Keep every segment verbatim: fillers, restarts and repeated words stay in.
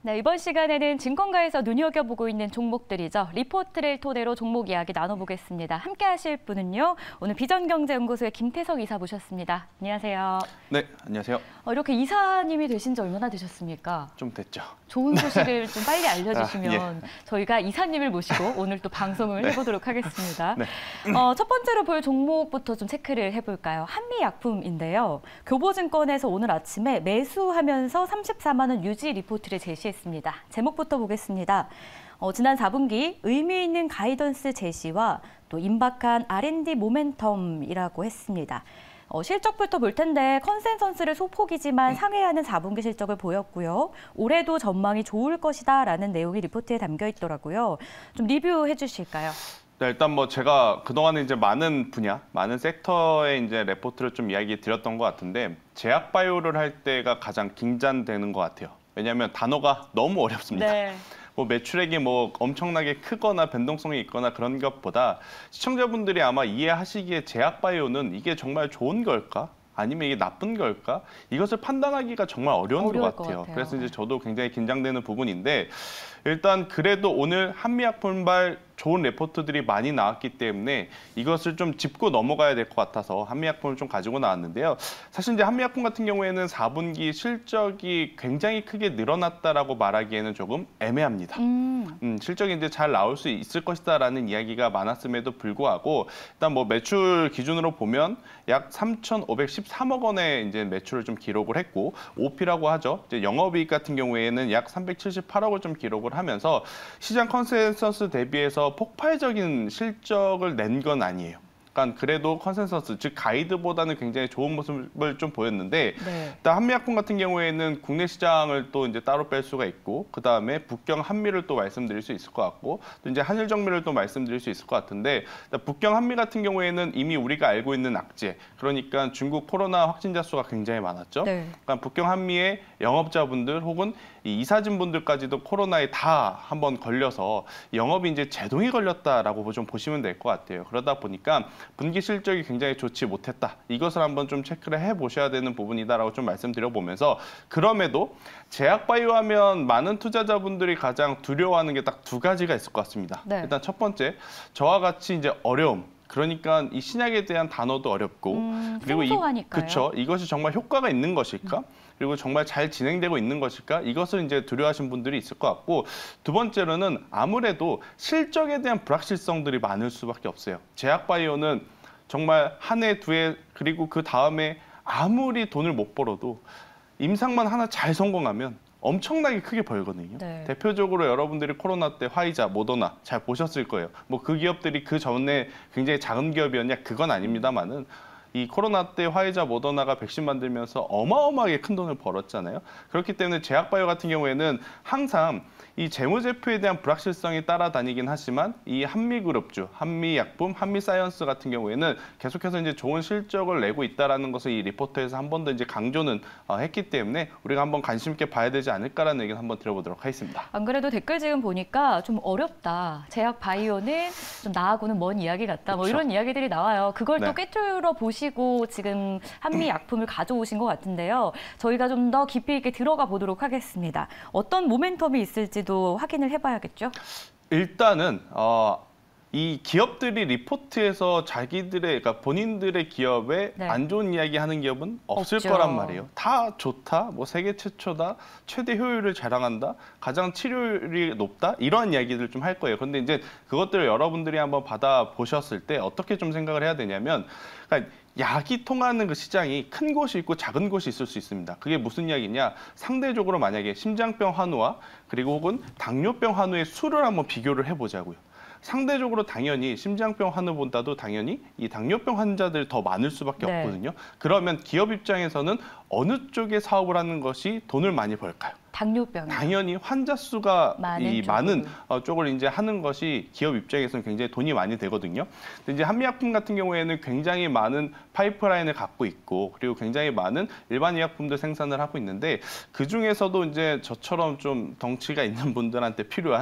네, 이번 시간에는 증권가에서 눈여겨보고 있는 종목들이죠. 리포트를 토대로 종목 이야기 나눠보겠습니다. 함께 하실 분은요. 오늘 비전경제연구소의 김태석 이사 모셨습니다. 안녕하세요. 네, 안녕하세요. 어, 이렇게 이사님이 되신 지 얼마나 되셨습니까? 좀 됐죠. 좋은 소식을 좀 빨리 알려주시면 아, 예. 저희가 이사님을 모시고 오늘 또 방송을 네. 해보도록 하겠습니다. 네. 어, 첫 번째로 볼 종목부터 좀 체크를 해볼까요? 한미약품인데요. 교보증권에서 오늘 아침에 매수하면서 삼십사만 원 유지 리포트를 제시했습니다. 제목부터 보겠습니다. 어, 지난 사 분기 의미 있는 가이던스 제시와 또 임박한 알 앤 디 모멘텀이라고 했습니다. 어, 실적부터 볼 텐데 컨센서스를 소폭이지만 상회하는 사 분기 실적을 보였고요. 올해도 전망이 좋을 것이다라는 내용이 리포트에 담겨 있더라고요. 좀 리뷰해 주실까요? 네, 일단 뭐 제가 그동안에 이제 많은 분야, 많은 섹터의 이제 레포트를 좀 이야기 드렸던 것 같은데 제약 바이오를 할 때가 가장 긴장되는 것 같아요. 왜냐하면 단어가 너무 어렵습니다. 네. 뭐 매출액이 뭐 엄청나게 크거나 변동성이 있거나 그런 것보다 시청자분들이 아마 이해하시기에 제약 바이오는 이게 정말 좋은 걸까? 아니면 이게 나쁜 걸까? 이것을 판단하기가 정말 어려운 것 같아요. 것 같아요. 그래서 이제 저도 굉장히 긴장되는 부분인데 일단 그래도 오늘 한미약품발 좋은 레포트들이 많이 나왔기 때문에 이것을 좀 짚고 넘어가야 될 것 같아서 한미약품을 좀 가지고 나왔는데요. 사실 이제 한미약품 같은 경우에는 사 분기 실적이 굉장히 크게 늘어났다라고 말하기에는 조금 애매합니다. 음. 음, 실적이 이제 잘 나올 수 있을 것이다라는 이야기가 많았음에도 불구하고 일단 뭐 매출 기준으로 보면 약 삼천오백십삼억 원의 이제 매출을 좀 기록을 했고 오피라고 하죠. 이제 영업이익 같은 경우에는 약 삼백칠십팔억을 좀 기록을 하면서 시장 컨센서스 대비해서 폭발적인 실적을 낸 건 아니에요. 그러니까 그래도 컨센서스, 즉 가이드보다는 굉장히 좋은 모습을 좀 보였는데 네. 일단 한미약품 같은 경우에는 국내 시장을 또 이제 따로 뺄 수가 있고 그 다음에 북경 한미를 또 말씀드릴 수 있을 것 같고 또 이제 한일 정밀을 또 말씀드릴 수 있을 것 같은데 북경 한미 같은 경우에는 이미 우리가 알고 있는 악재, 그러니까 중국 코로나 확진자 수가 굉장히 많았죠. 네. 그러니까 북경 한미의 영업자분들 혹은 이 이사진분들까지도 코로나에 다 한번 걸려서 영업이 이제 제동이 걸렸다라고 좀 보시면 될 것 같아요. 그러다 보니까 분기 실적이 굉장히 좋지 못했다. 이것을 한번 좀 체크를 해보셔야 되는 부분이다라고 좀 말씀드려보면서 그럼에도 제약바이오 하면 많은 투자자분들이 가장 두려워하는 게 딱 두 가지가 있을 것 같습니다. 네. 일단 첫 번째, 저와 같이 이제 어려움. 그러니까 이 신약에 대한 단어도 어렵고 음, 그리고 이, 생소하니까요. 그쵸, 이것이 정말 효과가 있는 것일까? 음. 그리고 정말 잘 진행되고 있는 것일까? 이것을 이제 두려워하신 분들이 있을 것 같고 두 번째로는 아무래도 실적에 대한 불확실성들이 많을 수밖에 없어요. 제약바이오는 정말 한 해, 두 해, 그리고 그 다음에 아무리 돈을 못 벌어도 임상만 하나 잘 성공하면 엄청나게 크게 벌거든요. 네. 대표적으로 여러분들이 코로나 때 화이자, 모더나 잘 보셨을 거예요. 뭐 그 기업들이 그 전에 굉장히 작은 기업이었냐? 그건 아닙니다만은 이 코로나 때 화이자, 모더나가 백신 만들면서 어마어마하게 큰 돈을 벌었잖아요. 그렇기 때문에 제약바이오 같은 경우에는 항상 이 재무제표에 대한 불확실성이 따라다니긴 하지만 이 한미그룹주, 한미약품, 한미사이언스 같은 경우에는 계속해서 이제 좋은 실적을 내고 있다라는 것을 이 리포트에서 한 번 더 이제 강조는 했기 때문에 우리가 한번 관심 있게 봐야 되지 않을까라는 얘기를 한번 드려보도록 하겠습니다. 안 그래도 댓글 지금 보니까 좀 어렵다. 제약 바이오는 좀 나하고는 먼 이야기 같다. 뭐 그렇죠. 이런 이야기들이 나와요. 그걸 네. 또 꿰뚫어 보시고 지금 한미 약품을 가져오신 것 같은데요. 저희가 좀 더 깊이 있게 들어가 보도록 하겠습니다. 어떤 모멘텀이 있을지도 확인을 해봐야겠죠? 일단은 어, 이 기업들이 리포트에서 자기들의, 그러니까 본인들의 기업에 네. 안 좋은 이야기 하는 기업은 없을 없죠. 거란 말이에요. 다 좋다, 뭐 세계 최초다, 최대 효율을 자랑한다, 가장 치료율이 높다, 이런 이야기들 좀 할 거예요. 근데 이제 그것들을 여러분들이 한번 받아 보셨을 때 어떻게 좀 생각을 해야 되냐면, 그러니까 약이 통하는 그 시장이 큰 곳이 있고 작은 곳이 있을 수 있습니다. 그게 무슨 이야기냐? 상대적으로 만약에 심장병 환우와 그리고 혹은 당뇨병 환우의 수를 한번 비교를 해보자고요. 상대적으로 당연히 심장병 환우보다도 당연히 이 당뇨병 환자들 더 많을 수밖에 네. 없거든요. 그러면 기업 입장에서는 어느 쪽에 사업을 하는 것이 돈을 많이 벌까요? 당뇨병. 당연히 환자 수가 많은 이 쪽으로. 많은 어, 쪽을 이제 하는 것이 기업 입장에서는 굉장히 돈이 많이 되거든요. 근데 이제 한미약품 같은 경우에는 굉장히 많은 파이프라인을 갖고 있고 그리고 굉장히 많은 일반 의약품들 생산을 하고 있는데 그 중에서도 이제 저처럼 좀 덩치가 있는 분들한테 필요한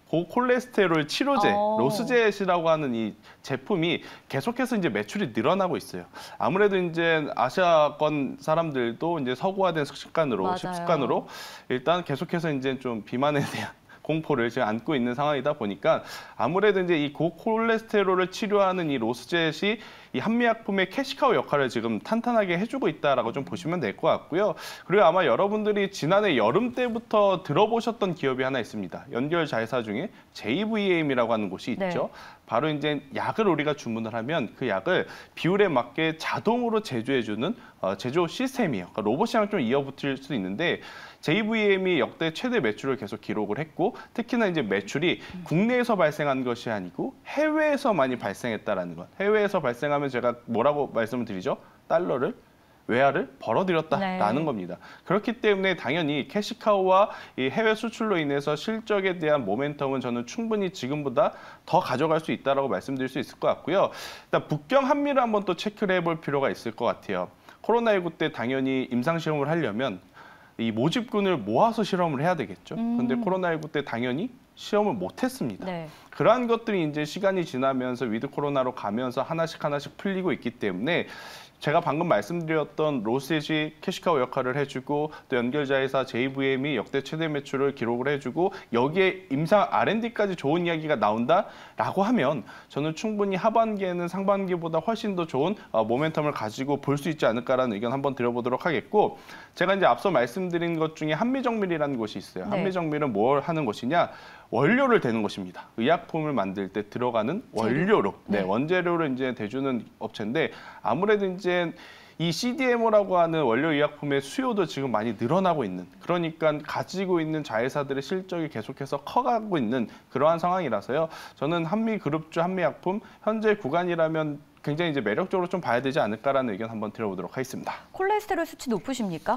고콜레스테롤 치료제 어. 로스젯이라고 하는 이 제품이 계속해서 이제 매출이 늘어나고 있어요. 아무래도 이제 아시아권 사람들도 이제 서구화된 식습관으로 맞아요. 식습관으로 일단 계속해서 이제 좀 비만에 대한 공포를 지금 안고 있는 상황이다 보니까 아무래도 이제 이 고콜레스테롤을 치료하는 이 로스젯이 이 한미약품의 캐시카우 역할을 지금 탄탄하게 해주고 있다라고 좀 보시면 될 것 같고요. 그리고 아마 여러분들이 지난해 여름 때부터 들어보셨던 기업이 하나 있습니다. 연결 자회사 중에 제이브이엠이라고 하는 곳이 있죠. 네. 바로 이제 약을 우리가 주문을 하면 그 약을 비율에 맞게 자동으로 제조해주는 어, 제조 시스템이에요. 그러니까 로봇이랑 좀 이어붙을 수도 있는데 제이브이엠이 역대 최대 매출을 계속 기록을 했고 특히나 이제 매출이 국내에서 발생한 것이 아니고 해외에서 많이 발생했다라는 것. 해외에서 발생하면 제가 뭐라고 말씀을 드리죠? 달러를 외화를 벌어들였다라는 네. 겁니다. 그렇기 때문에 당연히 캐시카우와 이 해외 수출로 인해서 실적에 대한 모멘텀은 저는 충분히 지금보다 더 가져갈 수 있다라고 말씀드릴 수 있을 것 같고요. 일단 북경 한미를 한번 또 체크를 해볼 필요가 있을 것 같아요. 코로나십구 때 당연히 임상 실험을 하려면 이 모집군을 모아서 실험을 해야 되겠죠. 그런데 음. 코로나십구 때 당연히 시험을 못했습니다. 네. 그러한 것들이 이제 시간이 지나면서 위드 코로나로 가면서 하나씩 하나씩 풀리고 있기 때문에 제가 방금 말씀드렸던 로스젯이 캐시카우 역할을 해주고 또 연결자회사 제이브이엠이 역대 최대 매출을 기록을 해주고 여기에 임상 알앤디까지 좋은 이야기가 나온다라고 하면 저는 충분히 하반기에는 상반기보다 훨씬 더 좋은 어, 모멘텀을 가지고 볼 수 있지 않을까라는 의견 한번 드려보도록 하겠고 제가 이제 앞서 말씀드린 것 중에 한미정밀이라는 곳이 있어요. 네. 한미정밀은 뭘 하는 곳이냐? 원료를 대는 것입니다. 의약품을 만들 때 들어가는 원료로, 네, 네. 원재료를 이제 대주는 업체인데 아무래도 이제 이 씨디엠오라고 하는 원료 의약품의 수요도 지금 많이 늘어나고 있는 그러니까 가지고 있는 자회사들의 실적이 계속해서 커가고 있는 그러한 상황이라서요. 저는 한미그룹주 한미약품 현재 구간이라면 굉장히 이제 매력적으로 좀 봐야 되지 않을까라는 의견 한번 드려보도록 하겠습니다. 콜레스테롤 수치 높으십니까?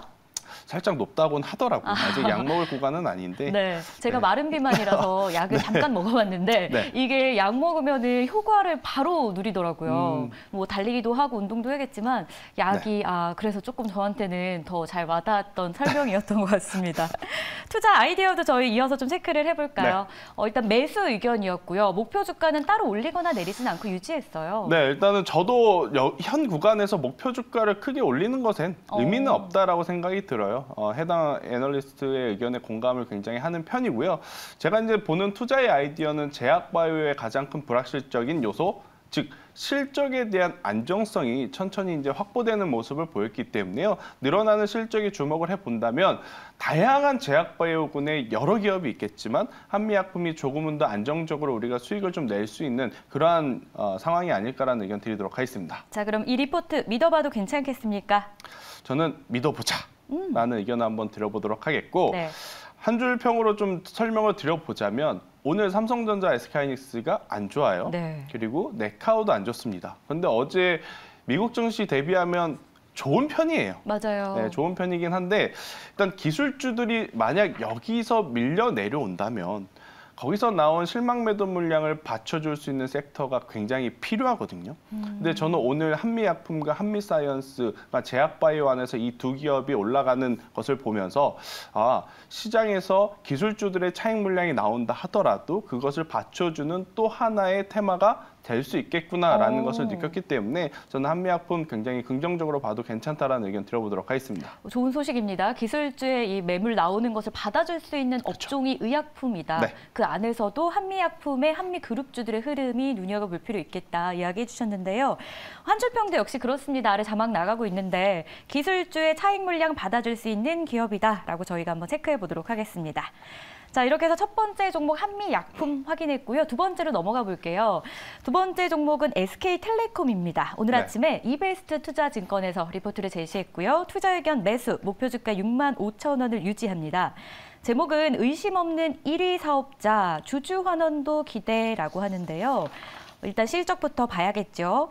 살짝 높다고는 하더라고요. 아직 약 먹을 구간은 아닌데. 네, 제가 네. 마른 비만이라서 약을 잠깐 먹어봤는데 네. 이게 약 먹으면은 효과를 바로 누리더라고요. 음. 뭐 달리기도 하고 운동도 해야겠지만 약이 네. 아 그래서 조금 저한테는 더 잘 와닿았던 설명이었던 것 같습니다. 투자 아이디어도 저희 이어서 좀 체크를 해볼까요? 네. 어, 일단 매수 의견이었고요. 목표 주가는 따로 올리거나 내리진 않고 유지했어요. 네, 일단은 저도 여- 현 구간에서 목표 주가를 크게 올리는 것엔 의미는 어. 없다라고 생각이 들어요. 어, 해당 애널리스트의 의견에 공감을 굉장히 하는 편이고요. 제가 이제 보는 투자의 아이디어는 제약바이오의 가장 큰 불확실적인 요소, 즉 실적에 대한 안정성이 천천히 이제 확보되는 모습을 보였기 때문에요. 늘어나는 실적에 주목을 해본다면 다양한 제약바이오군의 여러 기업이 있겠지만 한미약품이 조금은 더 안정적으로 우리가 수익을 좀 낼 수 있는 그러한 어, 상황이 아닐까라는 의견 드리도록 하겠습니다. 자, 그럼 이 리포트 믿어봐도 괜찮겠습니까? 저는 믿어보자 라는 의견을 한번 드려보도록 하겠고 네. 한 줄 평으로 좀 설명을 드려보자면 오늘 삼성전자 에스케이하이닉스가 안 좋아요. 네. 그리고 네카오도 안 좋습니다. 그런데 어제 미국 증시 대비하면 좋은 편이에요. 맞아요. 네, 좋은 편이긴 한데 일단 기술주들이 만약 여기서 밀려 내려온다면 거기서 나온 실망 매도 물량을 받쳐줄 수 있는 섹터가 굉장히 필요하거든요. 음. 근데 저는 오늘 한미약품과 한미사이언스가 제약바이오 안에서 이 두 기업이 올라가는 것을 보면서 아 시장에서 기술주들의 차익 물량이 나온다 하더라도 그것을 받쳐주는 또 하나의 테마가 될 수 있겠구나라는 오. 것을 느꼈기 때문에 저는 한미약품 굉장히 긍정적으로 봐도 괜찮다라는 의견 드려보도록 하겠습니다. 좋은 소식입니다. 기술주의 이 매물 나오는 것을 받아줄 수 있는 업종이 의약품이다. 네. 그 안에서도 한미약품의 한미그룹주들의 흐름이 눈여겨볼 필요 있겠다 이야기해 주셨는데요. 한줄평도 역시 그렇습니다. 아래 자막 나가고 있는데 기술주의 차익 물량 받아줄 수 있는 기업이다라고 저희가 한번 체크해 보도록 하겠습니다. 자, 이렇게 해서 첫 번째 종목 한미약품 확인했고요. 두 번째로 넘어가 볼게요. 두 번째 종목은 에스케이텔레콤입니다. 오늘 네. 아침에 이베스트 투자증권에서 리포트를 제시했고요. 투자 의견 매수, 목표 주가 육만 오천 원을 유지합니다. 제목은 의심 없는 일 위 사업자, 주주 환원도 기대라고 하는데요. 일단 실적부터 봐야겠죠.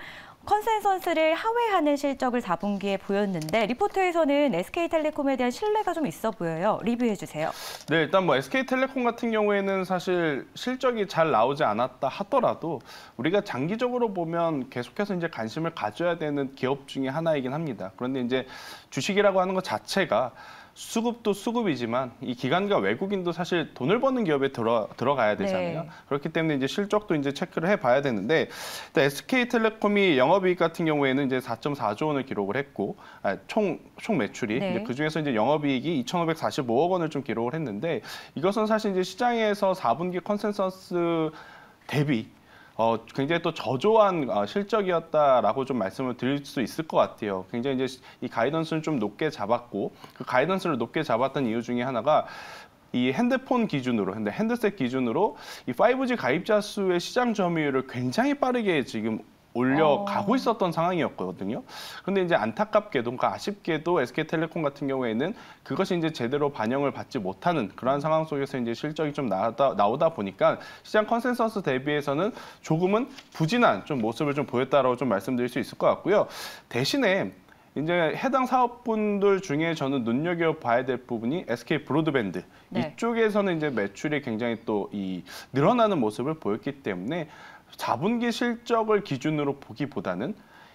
컨센서스를 하회하는 실적을 사 분기에 보였는데 리포트에서는 에스케이텔레콤에 대한 신뢰가 좀 있어 보여요. 리뷰해 주세요. 네, 일단 뭐 에스케이텔레콤 같은 경우에는 사실 실적이 잘 나오지 않았다 하더라도 우리가 장기적으로 보면 계속해서 이제 관심을 가져야 되는 기업 중에 하나이긴 합니다. 그런데 이제 주식이라고 하는 것 자체가 수급도 수급이지만 이 기관과 외국인도 사실 돈을 버는 기업에 들어 들어가야 되잖아요. 네. 그렇기 때문에 이제 실적도 이제 체크를 해봐야 되는데 에스케이텔레콤이 영업이익 같은 경우에는 이제 사 점 사조 원을 기록을 했고 아, 총, 총 매출이 네. 이제 그 중에서 이제 영업이익이 이천오백사십오억 원을 좀 기록을 했는데 이것은 사실 이제 시장에서 사 분기 컨센서스 대비 어, 굉장히 또 저조한 어, 실적이었다라고 좀 말씀을 드릴 수 있을 것 같아요. 굉장히 이제 이 가이던스를 좀 높게 잡았고 그 가이던스를 높게 잡았던 이유 중에 하나가 이 핸드폰 기준으로, 근데 핸드셋 기준으로 이 파이브지 가입자 수의 시장 점유율을 굉장히 빠르게 지금 올려가고 어. 있었던 상황이었거든요. 근데 이제 안타깝게도, 그러니까 아쉽게도 에스케이텔레콤 같은 경우에는 그것이 이제 제대로 반영을 받지 못하는 그러한 상황 속에서 이제 실적이 좀 나오다, 나오다 보니까 시장 컨센서스 대비해서는 조금은 부진한 좀 모습을 좀 보였다라고 좀 말씀드릴 수 있을 것 같고요. 대신에 이제 해당 사업분들 중에 저는 눈여겨봐야 될 부분이 에스케이 브로드밴드. 네. 이쪽에서는 이제 매출이 굉장히 또 이 늘어나는 모습을 보였기 때문에 사 분기 실적을 기준으로 보기보다는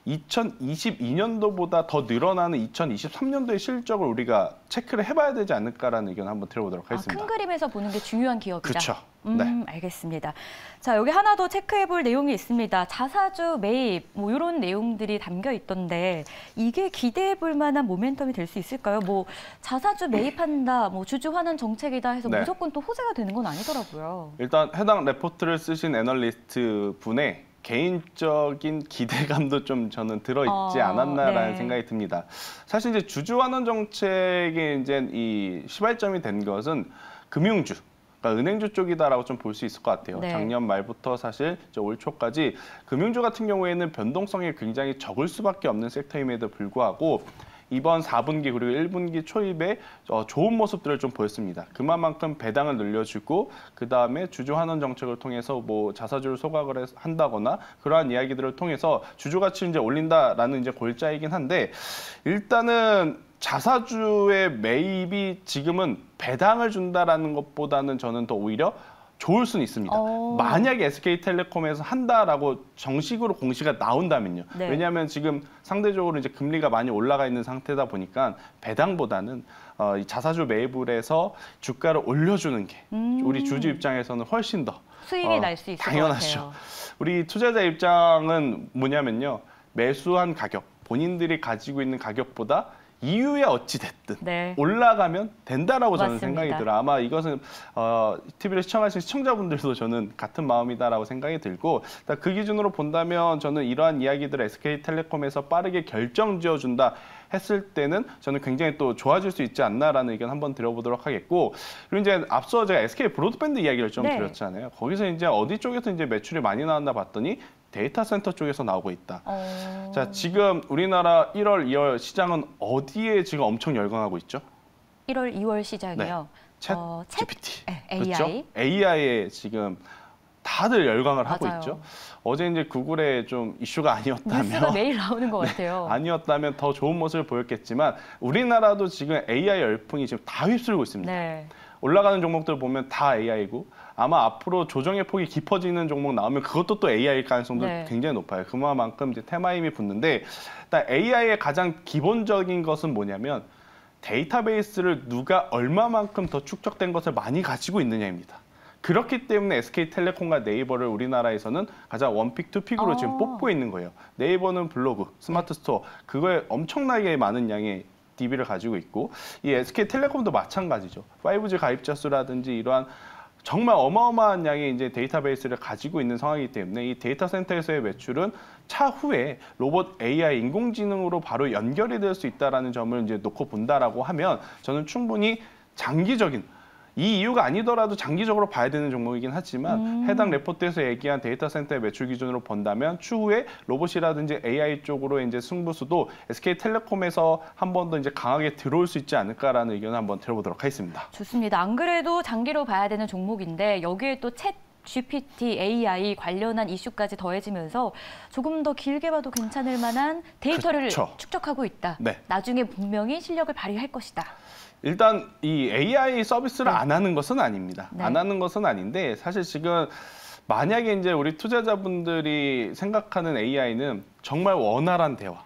이천이십이 년도보다 더 늘어나는 이천이십삼 년도의 실적을 우리가 체크를 해봐야 되지 않을까라는 의견을 한번 드려보도록 아, 하겠습니다. 큰 그림에서 보는 게 중요한 기업이다. 그렇죠. 음, 네. 알겠습니다. 자, 여기 하나 더 체크해볼 내용이 있습니다. 자사주 매입, 뭐 이런 내용들이 담겨 있던데 이게 기대해볼 만한 모멘텀이 될 수 있을까요? 뭐 자사주 매입한다, 뭐 주주 환원 정책이다 해서 네. 무조건 또 호재가 되는 건 아니더라고요. 일단 해당 레포트를 쓰신 애널리스트 분의 개인적인 기대감도 좀 저는 들어있지 어, 않았나라는 네. 생각이 듭니다. 사실 이제 주주환원 정책의 이제 이 시발점이 된 것은 금융주, 그러니까 은행주 쪽이다라고 좀 볼 수 있을 것 같아요. 네. 작년 말부터 사실 이제 올 초까지 금융주 같은 경우에는 변동성이 굉장히 적을 수밖에 없는 섹터임에도 불구하고 이번 사 분기 그리고 일 분기 초입에 어, 좋은 모습들을 좀 보였습니다. 그만큼 배당을 늘려주고 그 다음에 주주 환원 정책을 통해서 뭐 자사주를 소각을 해서 한다거나 그러한 이야기들을 통해서 주주 가치를 이제 올린다라는 이제 골자이긴 한데 일단은 자사주의 매입이 지금은 배당을 준다라는 것보다는 저는 더 오히려 좋을 수는 있습니다. 어. 만약에 에스케이텔레콤에서 한다라고 정식으로 공시가 나온다면요. 네. 왜냐하면 지금 상대적으로 이제 금리가 많이 올라가 있는 상태다 보니까 배당보다는 어, 이 자사주 매입을 해서 주가를 올려주는 게 음. 우리 주주 입장에서는 훨씬 더 수익이 어, 날 수 있을 당연하죠. 것 같아요. 우리 투자자 입장은 뭐냐면요. 매수한 가격, 본인들이 가지고 있는 가격보다 이후에 어찌 됐든 네. 올라가면 된다라고 저는 맞습니다. 생각이 들어요. 아마 이것은 어, 티비를 시청하신 시청자분들도 저는 같은 마음이다라고 생각이 들고 일단 그 기준으로 본다면 저는 이러한 이야기들을 에스케이텔레콤에서 빠르게 결정 지어준다 했을 때는 저는 굉장히 또 좋아질 수 있지 않나라는 의견 한번 드려보도록 하겠고 그리고 이제 앞서 제가 에스케이 브로드밴드 이야기를 좀 네. 드렸잖아요. 거기서 이제 어디 쪽에서 이제 매출이 많이 나왔나 봤더니 데이터 센터 쪽에서 나오고 있다. 어... 자, 지금 우리나라 일월, 이월 시장은 어디에 지금 엄청 열광하고 있죠? 일월, 이월 시장이요. 챗 어, 챗 지피티. 네, 에이아이. 그렇죠? 에이아이에 지금 다들 열광을 하고 맞아요. 있죠. 어제 이제 구글에 좀 이슈가 뉴스가 아니었다면 매일 나오는 것 같아요. 아니었다면 더 좋은 모습을 보였겠지만 우리나라도 지금 에이아이 열풍이 지금 다 휩쓸고 있습니다. 네. 올라가는 종목들 보면 다 에이아이고 아마 앞으로 조정의 폭이 깊어지는 종목 나오면 그것도 또 에이아이일 가능성도 네. 굉장히 높아요. 그만큼 이제 테마 힘이 붙는데 일단 에이아이의 가장 기본적인 것은 뭐냐면 데이터베이스를 누가 얼마만큼 더 축적된 것을 많이 가지고 있느냐입니다. 그렇기 때문에 에스케이텔레콤과 네이버를 우리나라에서는 가장 원픽, 투픽으로 어. 지금 뽑고 있는 거예요. 네이버는 블로그, 스마트 스토어 그거에 엄청나게 많은 양의 디비를 가지고 있고 이 에스케이텔레콤도 마찬가지죠. 파이브지 가입자 수라든지 이러한 정말 어마어마한 양의 이제 데이터베이스를 가지고 있는 상황이기 때문에 이 데이터 센터에서의 매출은 차후에 로봇 에이아이 인공지능으로 바로 연결이 될 수 있다라는 점을 이제 놓고 본다라고 하면 저는 충분히 장기적인 이 이유가 아니더라도 장기적으로 봐야 되는 종목이긴 하지만 음. 해당 레포트에서 얘기한 데이터 센터의 매출 기준으로 본다면 추후에 로봇이라든지 에이아이 쪽으로 이제 승부수도 에스케이텔레콤에서 한 번 더 이제 강하게 들어올 수 있지 않을까라는 의견을 한번 들어보도록 하겠습니다. 좋습니다. 안 그래도 장기로 봐야 되는 종목인데 여기에 또 챗 지피티, 에이아이 관련한 이슈까지 더해지면서 조금 더 길게 봐도 괜찮을 만한 데이터를 그렇죠. 축적하고 있다. 네. 나중에 분명히 실력을 발휘할 것이다. 일단 이 에이아이 서비스를 네. 안 하는 것은 아닙니다. 네. 안 하는 것은 아닌데 사실 지금 만약에 이제 우리 투자자분들이 생각하는 에이아이는 정말 원활한 대화,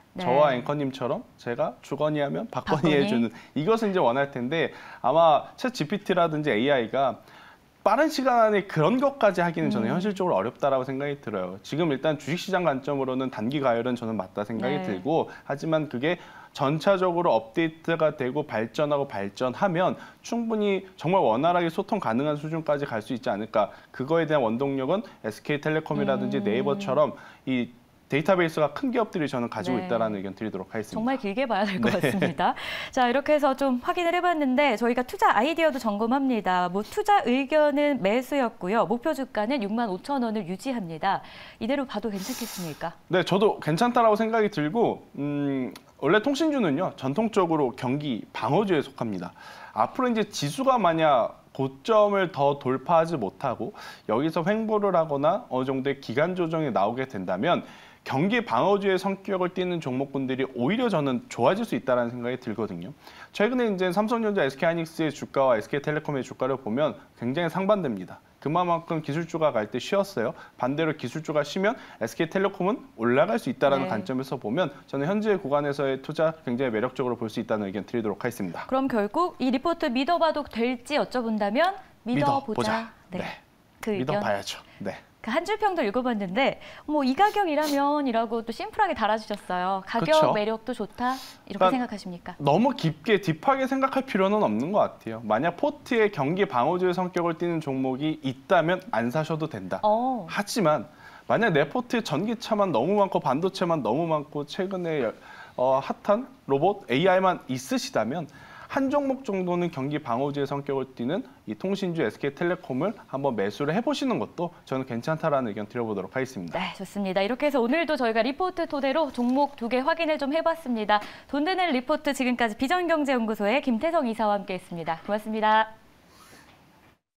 네. 저와 앵커님처럼 제가 주거니 하면 박건희, 박건희? 해주는 이것을 이제 원할 텐데 아마 챗 지피티라든지 에이아이가 빠른 시간 안에 그런 것까지 하기는 저는 음. 현실적으로 어렵다라고 생각이 들어요. 지금 일단 주식시장 관점으로는 단기 가열은 저는 맞다 생각이 네. 들고 하지만 그게 전차적으로 업데이트가 되고 발전하고 발전하면 충분히 정말 원활하게 소통 가능한 수준까지 갈 수 있지 않을까. 그거에 대한 원동력은 에스케이텔레콤이라든지 음. 네이버처럼 이 데이터베이스가 큰 기업들이 저는 가지고 네. 있다는 의견 드리도록 하겠습니다. 정말 길게 봐야 될 것 네. 같습니다. 자, 이렇게 해서 좀 확인을 해봤는데 저희가 투자 아이디어도 점검합니다. 뭐 투자 의견은 매수였고요. 목표 주가는 육만 오천 원을 유지합니다. 이대로 봐도 괜찮겠습니까? 네, 저도 괜찮다라고 생각이 들고 음, 원래 통신주는요 전통적으로 경기 방어주에 속합니다. 앞으로 이제 지수가 만약 고점을 더 돌파하지 못하고 여기서 횡보를 하거나 어느 정도의 기간 조정이 나오게 된다면 경기 방어주의 성격을 띠는 종목군들이 오히려 저는 좋아질 수 있다는 생각이 들거든요. 최근에 이제 삼성전자, 에스케이하이닉스의 주가와 에스케이텔레콤의 주가를 보면 굉장히 상반됩니다. 그만큼 기술주가 갈 때 쉬었어요. 반대로 기술주가 쉬면 에스케이텔레콤은 올라갈 수 있다는 네. 관점에서 보면 저는 현재 구간에서의 투자 굉장히 매력적으로 볼 수 있다는 의견 드리도록 하겠습니다. 그럼 결국 이 리포트 믿어봐도 될지 여쭤본다면 믿어보자. 믿어보자. 네. 네. 그 의견. 믿어봐야죠. 네. 그 한 줄 평도 읽어봤는데 뭐 이 가격이라면이라고 또 심플하게 달아주셨어요. 가격 그쵸. 매력도 좋다 이렇게 그러니까 생각하십니까? 너무 깊게 딥하게 생각할 필요는 없는 것 같아요. 만약 포트에 경기 방어주의 성격을 띠는 종목이 있다면 안 사셔도 된다. 어. 하지만 만약 내 포트에 전기차만 너무 많고 반도체만 너무 많고 최근에 어, 핫한 로봇 에이아이만 있으시다면 한 종목 정도는 경기 방어주의 성격을 띠는 이 통신주 에스케이텔레콤을 한번 매수를 해보시는 것도 저는 괜찮다라는 의견 드려보도록 하겠습니다. 네, 좋습니다. 이렇게 해서 오늘도 저희가 리포트 토대로 종목 두 개 확인을 좀 해봤습니다. 돈 되는 리포트 지금까지 비전경제연구소의 김태성 이사와 함께했습니다. 고맙습니다.